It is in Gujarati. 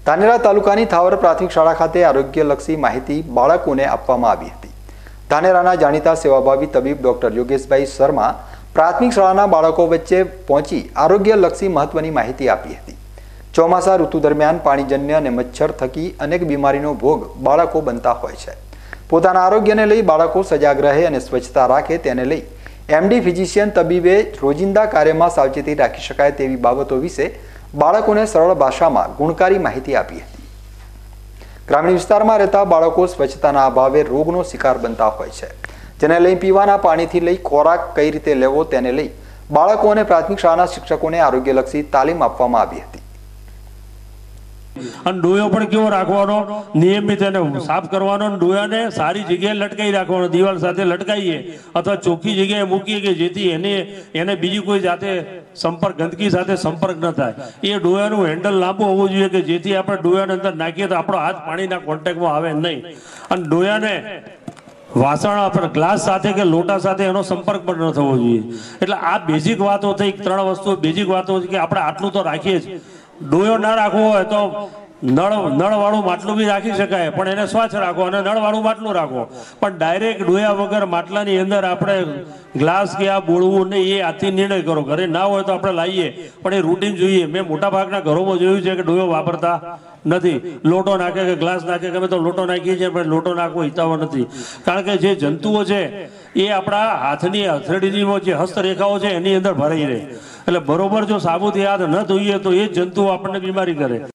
ધાનેરા તાલુકાની થાવર પ્રાથમિક શાળા ખાતે આરોગ્યલક્ષી માહિતી બાળકોને આપવામાં આવી હતી। ધાનેરાના જાણીતા સેવાભાવી તબીબ ડોક્ટર યોગેશભાઈ શર્મા પ્રાથમિક શાળાના બાળકો વચ્ચે પહોંચી આરોગ્યલક્ષી મહત્વની માહિતી આપી હતી। ચોમાસા ઋતુ દરમિયાન પાણીજન્ય અને મચ્છર થકી અનેક બીમારીનો ભોગ બાળકો બનતા હોય છે। પોતાના આરોગ્યને લઈ બાળકો સજાગ રહે અને સ્વચ્છતા રાખે તેને લઈ એમડી ફિઝિશિયન તબીબે રોજિંદા કાર્યમાં સાવચેતી રાખી શકાય તેવી બાબતો વિશે બાળકોને સરળ ભાષામાં ગુણકારી માહિતી આપી હતી। ગ્રામીણ વિસ્તારમાં રહેતા બાળકો સ્વચ્છતાના અભાવે રોગનો શિકાર બનતા હોય છે, જેને લઈ પીવાના પાણીથી લઈ ખોરાક કઈ રીતે લેવો તેને લઈ બાળકો અને પ્રાથમિક શાળાના શિક્ષકોને આરોગ્યલક્ષી તાલીમ આપવામાં આવી હતી। અને ડોયો પણ કેવો રાખવાનો, નિયમિત એને સાફ કરવાનો, ડોયાને સારી જગ્યાએ લટકાઈ રાખવાનો, દિવાલ સાથે લટકાઈએ અથવા ચોખ્ખી જગ્યાએ મૂકીએ કે જેથી એને બીજી કોઈ જાતે ગંદકી સાથે સંપર્ક ન થાય। એ ડોયાનું હેન્ડલ લાંબુ હોવું જોઈએ કે જેથી આપણે ડોયાને અંદર નાખીએ તો આપણો હાથ પાણીના કોન્ટેક્ટમાં આવે નહીં। અને ડોયાને વાસણ આપણે ગ્લાસ સાથે કે લોટા સાથે એનો સંપર્ક પણ ન થવો જોઈએ। એટલે આ બેઝિક વાતો થઈ, 3 વસ્તુઓ બેઝિક વાતો છે કે આપણે આટલું તો રાખીએ જ। ડોયો ના રાખવો હોય તો નળવાળું માટલું બી રાખી શકાય, પણ એને સ્વચ્છ રાખો, અને નળવાળું માટલું રાખો। પણ ડાયરેક્ટ ડોયા વગર માટલાની અંદર આપણે ગ્લાસ કે આ બોળવું નહીં, એ આથી નિર્ણય કરો। ઘરે ના હોય તો આપણે લાવીએ, પણ એ રૂટીન જોઈએ। મેં મોટા ભાગના ઘરોમાં જોયું છે કે ડોયો વાપરતા નથી, લોટો નાખે કે ગ્લાસ નાખે, ગમે તો લોટો નાખીએ છીએ, પણ લોટો નાખવો હિતાવો નથી। કારણ કે જે જંતુઓ છે એ આપણા હાથની હથેળીની જે હસ્તરેખાઓ છે એની અંદર ભરાઈ રહે। એટલે બરોબર જો સાબુથી હાથ ન ધોઈએ તો એ જંતુઓ આપણને બીમારી કરે।